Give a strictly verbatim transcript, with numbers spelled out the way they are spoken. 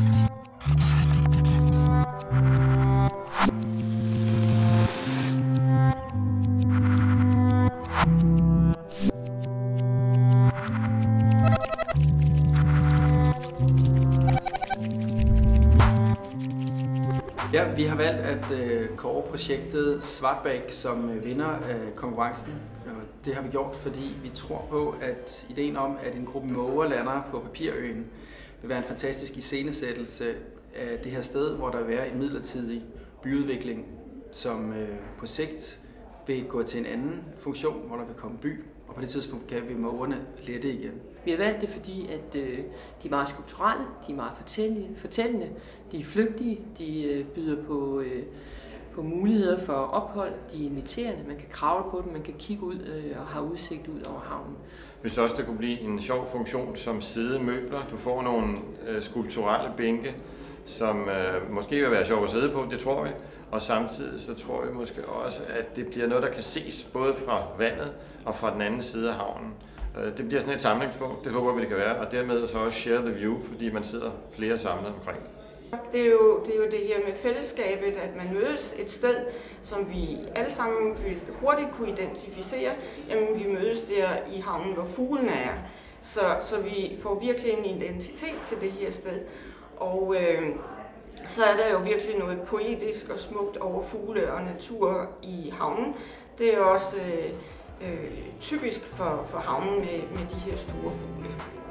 Ja, vi har valgt at øh, kåre projektet Svartbæk som øh, vinder af konkurrencen. Og det har vi gjort, fordi vi tror på, at ideen om, at en gruppe måger lander på Papirøen, vil være en fantastisk iscenesættelse af det her sted, hvor der vil være en midlertidig byudvikling, som øh, på sigt vil gå til en anden funktion, hvor der vil komme by. Og på det tidspunkt kan vi mågerne lette igen. Vi har valgt det, fordi at, øh, de er meget skulpturelle, de er meget fortællende, de er flygtige, de øh, byder på, øh, på muligheder for ophold, de er inviterende, man kan kravle på dem, man kan kigge ud øh, og have udsigt ud over havnen. Hvis også det kunne blive en sjov funktion som sidemøbler. Du får nogle øh, skulpturelle bænke, som øh, måske vil være sjov at sidde på, det tror vi. Og samtidig så tror vi måske også, at det bliver noget, der kan ses både fra vandet og fra den anden side af havnen. Øh, det bliver sådan et samlingspunkt, det håber vi, det kan være, og dermed så også share the view, fordi man sidder flere samlet omkring. Det er, jo, det er jo det her med fællesskabet, at man mødes et sted, som vi alle sammen vil hurtigt kunne identificere. Jamen, vi mødes der i havnen, hvor fuglene er, så, så vi får virkelig en identitet til det her sted. Og øh, så er der jo virkelig noget poetisk og smukt over fugle og natur i havnen. Det er jo også øh, øh, typisk for, for havnen med, med de her store fugle.